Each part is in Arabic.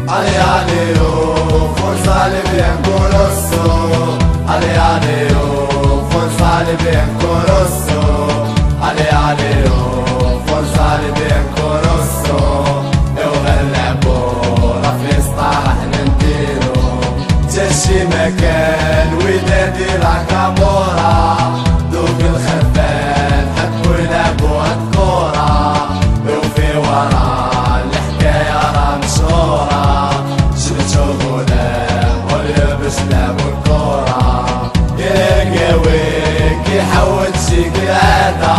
Ale ale oh, forza le bianco rosso. Ale ale oh, forza le bianco rosso. Ale ale oh, forza le bianco rosso. Eu غلبو راه فيسطا راح نديرو تا شي مكان ودادي راه كامورا. دوك الخرفان حبو يلعبو هاد الكورة وفي ورا الحكاية راه مشهورة. شفتو غلام واليابس لعبو الكورة يلقاوي كيحول شي قعادة.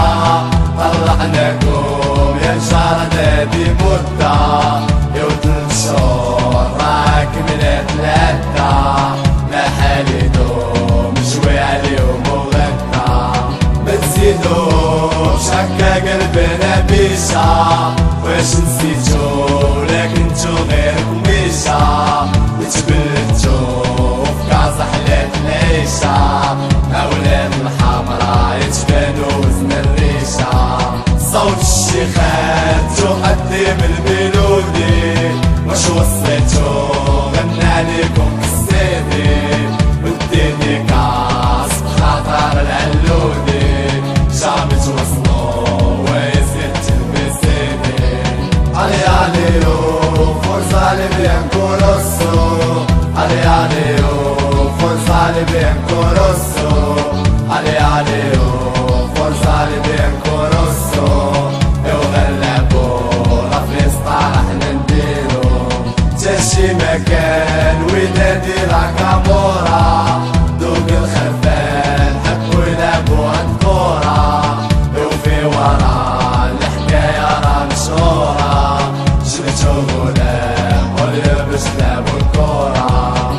طلعناكم يا نشارة هادي مدة يا ولد الشهور راك ملات العدة. ما حاليدو مشوي عليهم وغدا ما تزيدوش هكا قلبنا بيشا. واش نسيتو لكن نتو غير كميشة تبلتو في كاس حلات العيشة. أولاد الحمرا يتبانو وزن الريشة. صوت الشيخات تقدم الميلودي واش وصيتو غنى عليكم كالسيدي. وديني كاس بخاطر العلودي جام توصلو ويزيد تلبسيني. علي عليو forza le bianco rosso. Ale ale oh, forza le bianco rosso. Ale ale oh, forza le bianco rosso. Eu غلبو راه فيسطا راح نديرو تا شي مكان ودادي راه كامورا. دوك الخرفان حبو يلعبو هاد الكورة وفي ورا الحكاية راه مشهورة. شفتو غلام واليابس لعبو الكورة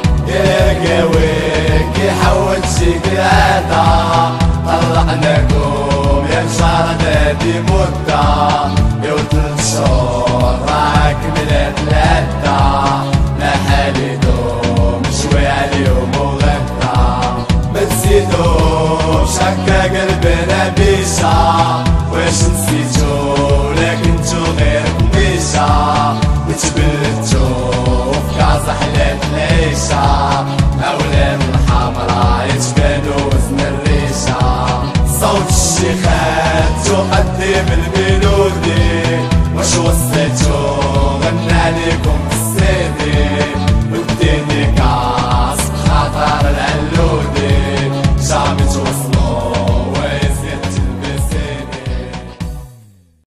يلقاوي كيحول شي قعادة. طلعناكم يا نشارة هادي مدة يا ولد الشهور راك ملات العدة. ما حاليدو مشوي عليهم وغدا ما تزيدوش هكا قلبنا بيشا. واش نسيتو لكن نتو غير كميشة وتبلتو في كاس حلات العيشة. أولاد الحمرا يتبانو وزن الريشة. صوت الشيخات تقدم الميلودي واش وصيتو